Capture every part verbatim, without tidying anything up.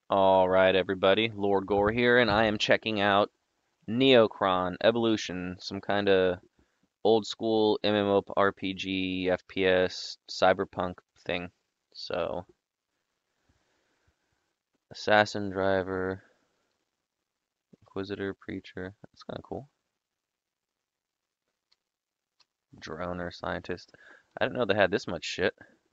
All right, everybody. Lord-Gore here, and I am checking out Neocron Evolution, some kind of old school MMORPG, F P S, cyberpunk thing. So, assassin, driver, inquisitor, preacher. That's kind of cool. Droner, scientist. I didn't know they had this much shit.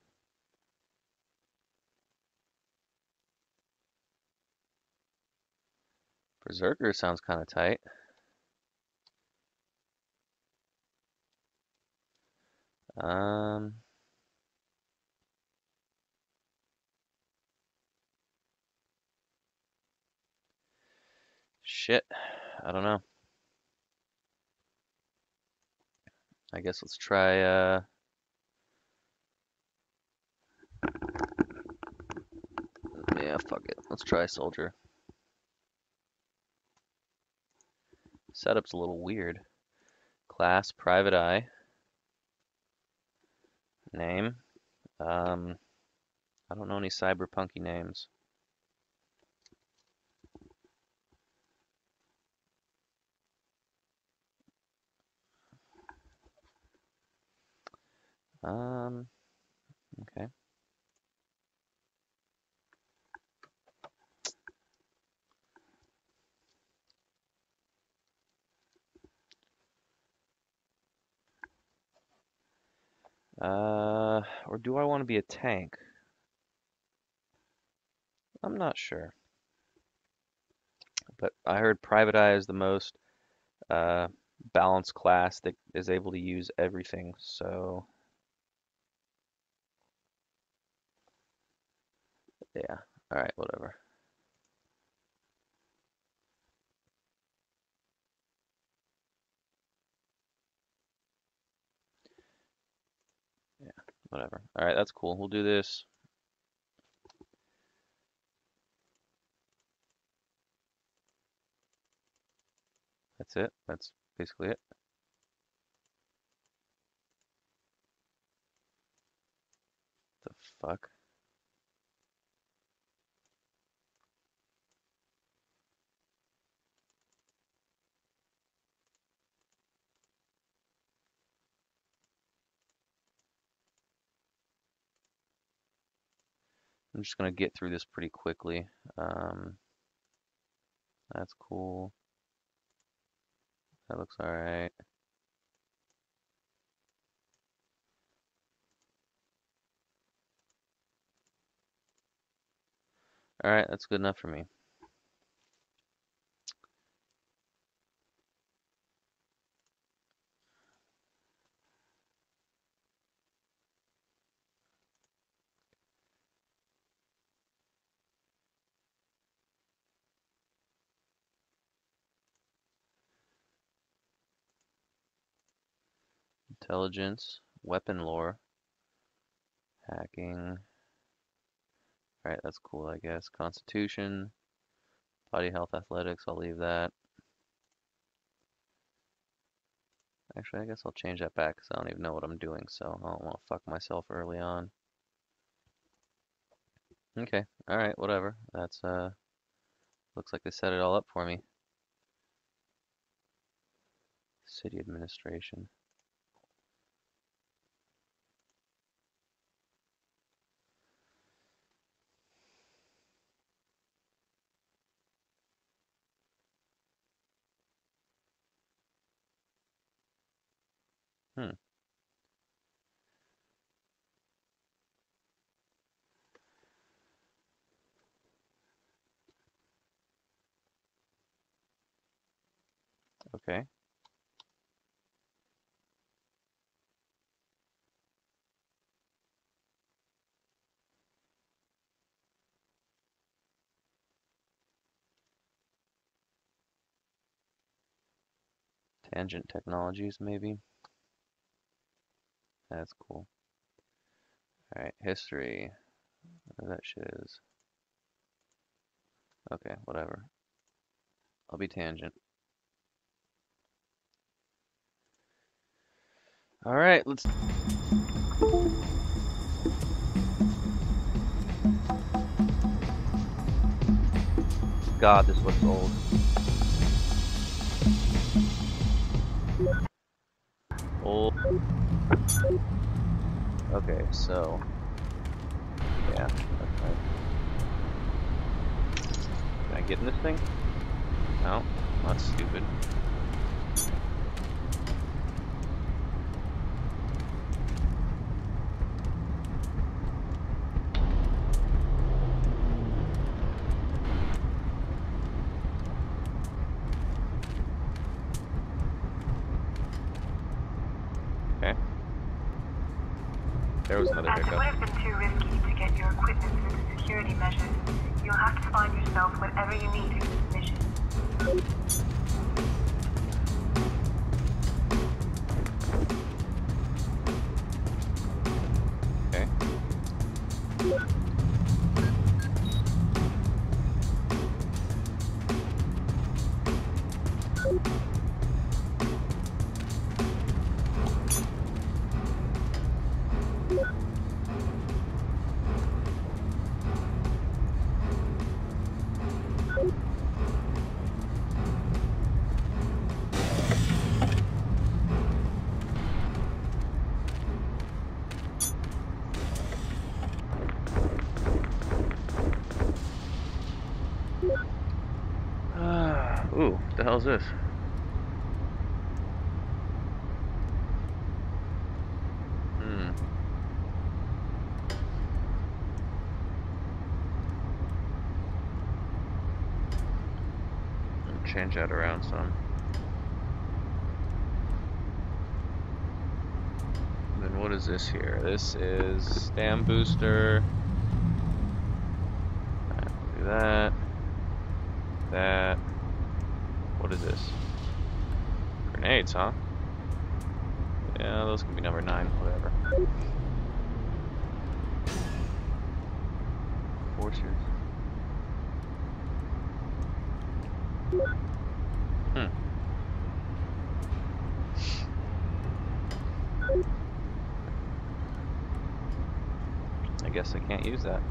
Berserker sounds kind of tight. Um, shit. I don't know. I guess let's try, uh, yeah, fuck it. Let's try soldier. Setup's a little weird. Class, private eye. Name. Um, I don't know any cyberpunky names. Um, okay. Uh, or do I want to be a tank? I'm not sure. But I heard private eye is the most uh, balanced class that is able to use everything. So, yeah. All right, whatever. Yeah, whatever. All right, that's cool. We'll do this. That's it. That's basically it. The fuck? I'm just gonna get through this pretty quickly. Um, that's cool. That looks all right. All right, that's good enough for me. Intelligence, weapon lore, hacking. Alright, that's cool, I guess. Constitution, body health, athletics, I'll leave that. Actually, I guess I'll change that back because I don't even know what I'm doing, so I don't want to fuck myself early on. Okay, alright, whatever. That's, uh, looks like they set it all up for me. City administration. Hmm, okay. Tangent technologies, maybe? That's cool. Alright, history. Where that shit is. Okay, whatever. I'll be tangent. Alright, let's God, this looks old. Old. Okay, so yeah, that's right. Can I get in this thing? No, that's stupid. Okay. There was another As it hiccup. would have been too risky to get your equipment through the security measures, you'll have to find yourself whatever you need for this mission. Okay. Ooh, what the hell is this? Hmm. I'll change that around some. Then what is this here? This is stam booster. Alright, we'll do that. That. What is this? Grenades, huh? Yeah, those can be number nine, whatever. Forcers. Hmm. I guess I can't use that.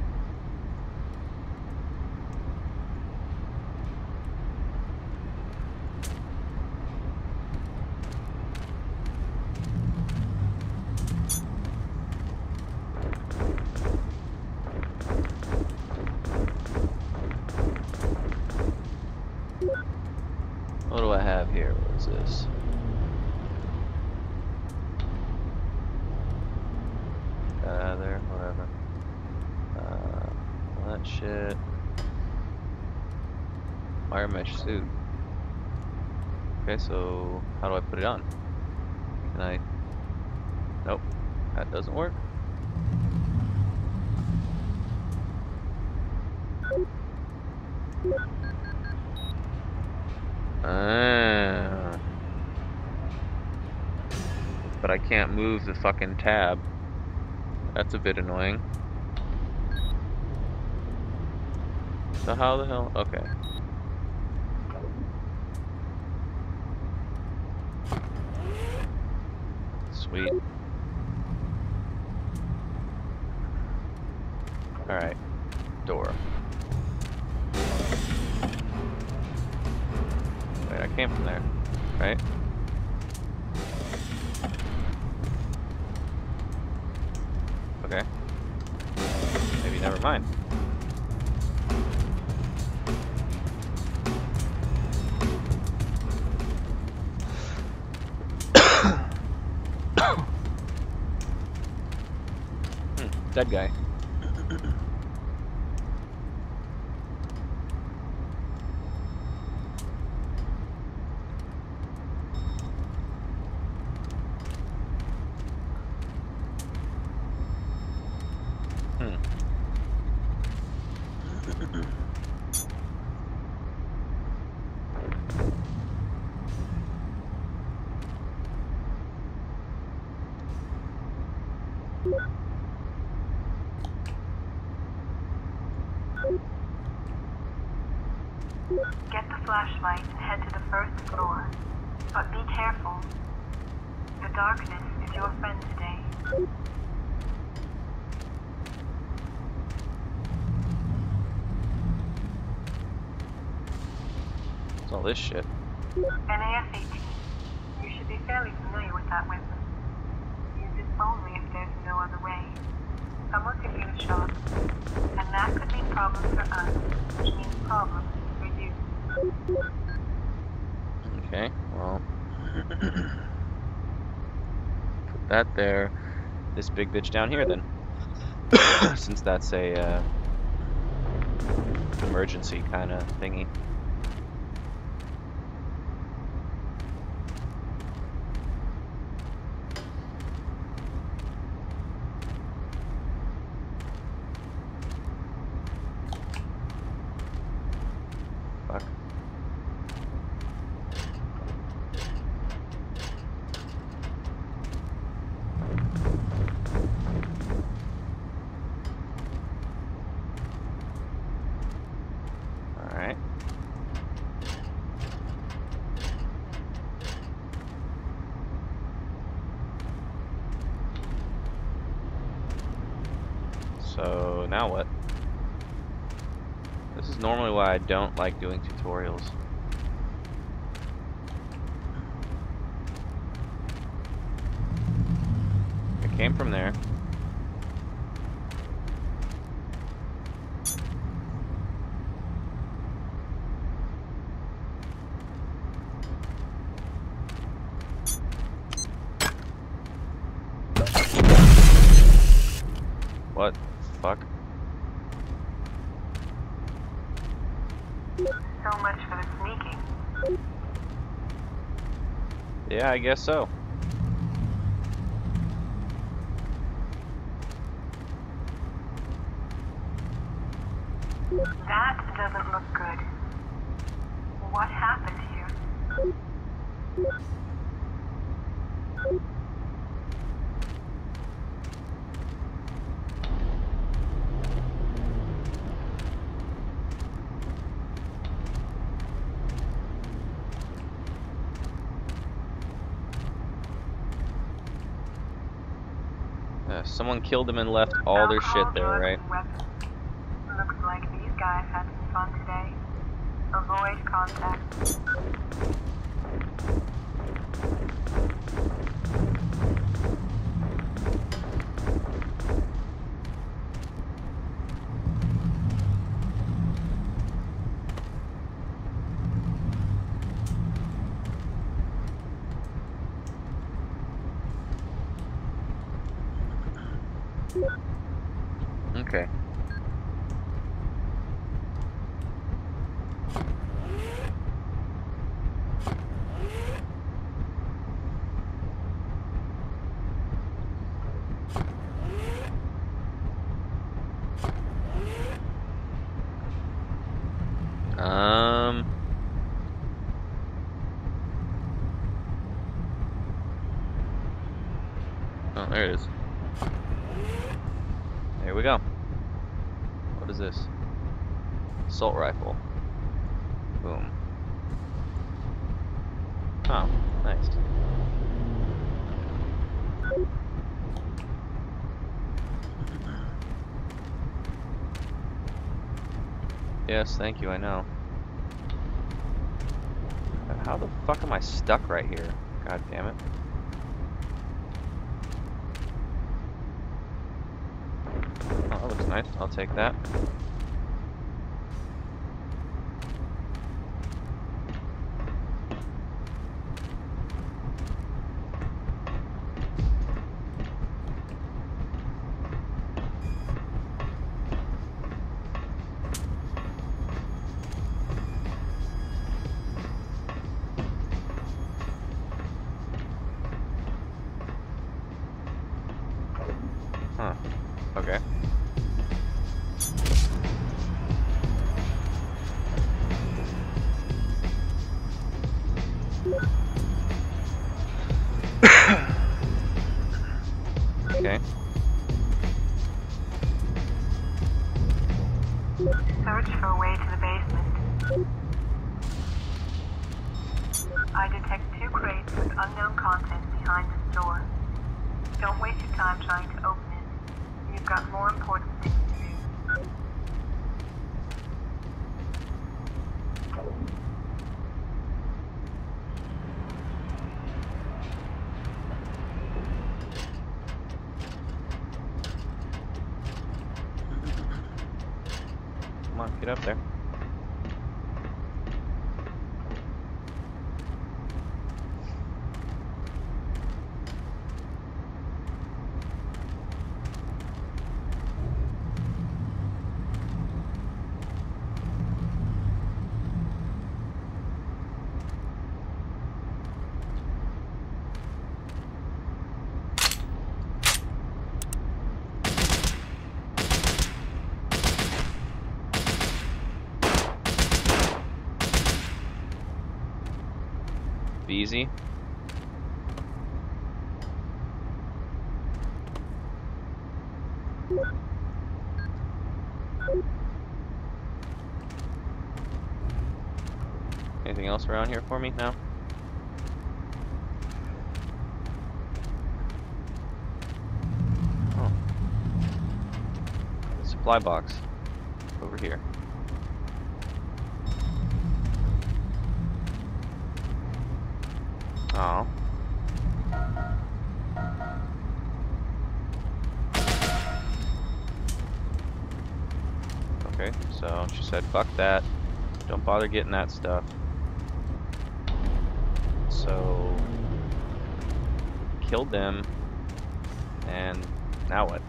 What do I have here? What is this? Uh, there, whatever. Uh, all that shit. Wire mesh suit. Okay, so how do I put it on? Can I? Nope, that doesn't work. Ah. But I can't move the fucking tab. That's a bit annoying. So how the hell? Okay. Sweet. Alright. Door. Wait, I came from there, right? Okay. Maybe never mind. hmm, dead guy. Get the flashlight and head to the first floor. But be careful. The darkness is your friend today. all this shit? An A S eighteen. You should be fairly familiar with that weapon. Use it only if there's no other way. Someone could get a shot, and that could mean problems for us, which means problems for you. Okay, well, put that there. This big bitch down here, then, since that's a uh, emergency kind of thingy. Fuck. Alright. So, now what? This is normally why I don't like doing tutorials. I came from there. What the fuck? So much for the sneaking. Yeah, I guess so. That doesn't look good. What happened here? Uh, someone killed him and left all their shit there, right? Looks like these guys had some fun today. Avoid contact. Okay. Um. Oh, there it is. There we go. What is this? Assault rifle. Boom. Oh, nice. Yes, thank you, I know. How the fuck am I stuck right here? God damn it. Oh, that looks nice. I'll take that. Huh. Okay. Okay. Search for a way to the basement. I detect two crates with unknown content behind this door. Don't waste your time trying to open it. You've got more important things to do. on, get up there. Easy. Anything else around here for me now? Oh. Supply box. Over here. Oh. Okay, so she said, fuck that. Don't bother getting that stuff. So, killed them. And now what?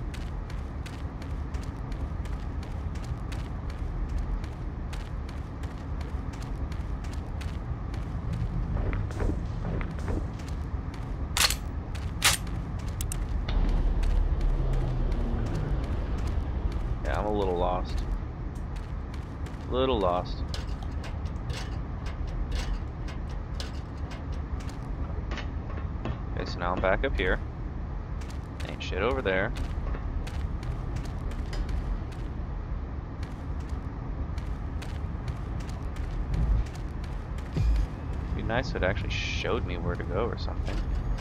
I'm a little lost. Little lost. Okay, so now I'm back up here. Ain't shit over there. It'd be nice if it actually showed me where to go or something.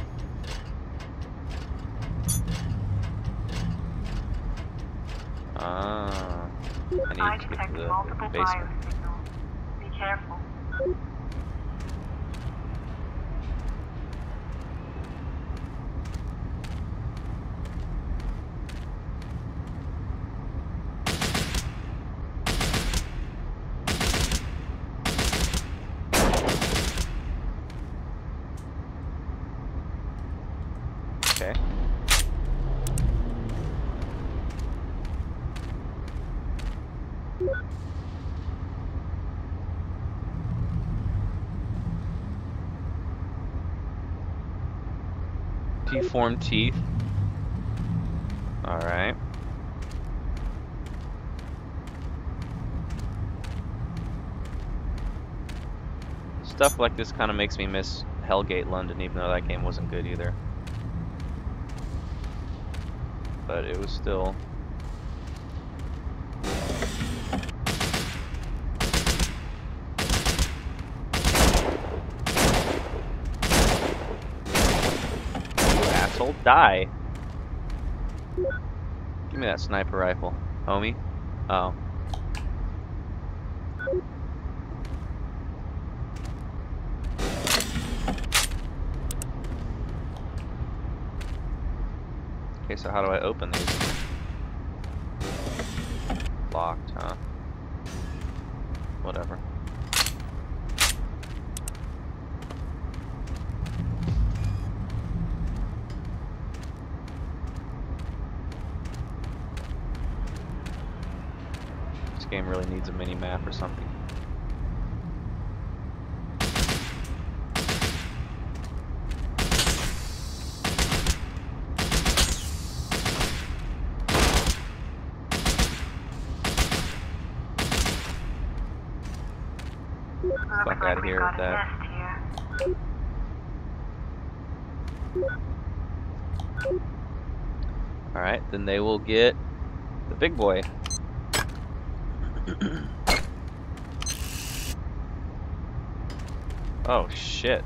Ah, I need I to get detect to the multiple basement. biosignals. Be careful. Okay. Deformed teeth. Alright. Stuff like this kind of makes me miss Hellgate London, even though that game wasn't good either. But it was still... Asshole, die! Give me that sniper rifle, homie. Oh. Okay, so how do I open these? Locked, huh? Whatever. This game really needs a mini map or something. Fuck out of here with that. Alright, then they will get the big boy. Oh shit.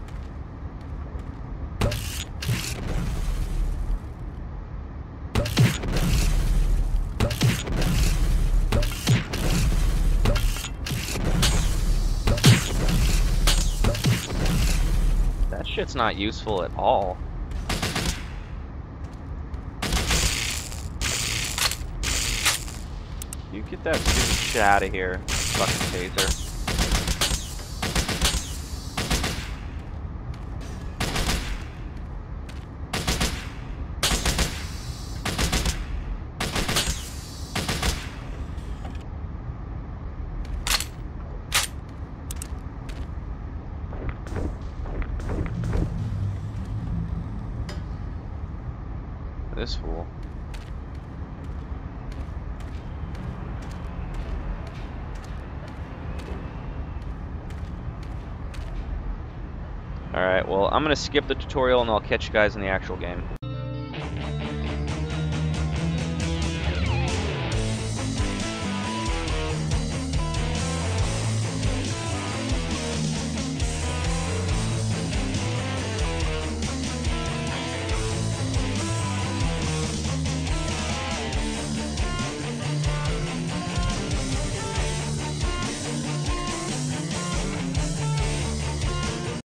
That shit's not useful at all. You get that stupid shit out of here, fucking taser. This fool. Alright, well, I'm gonna skip the tutorial and I'll catch you guys in the actual game.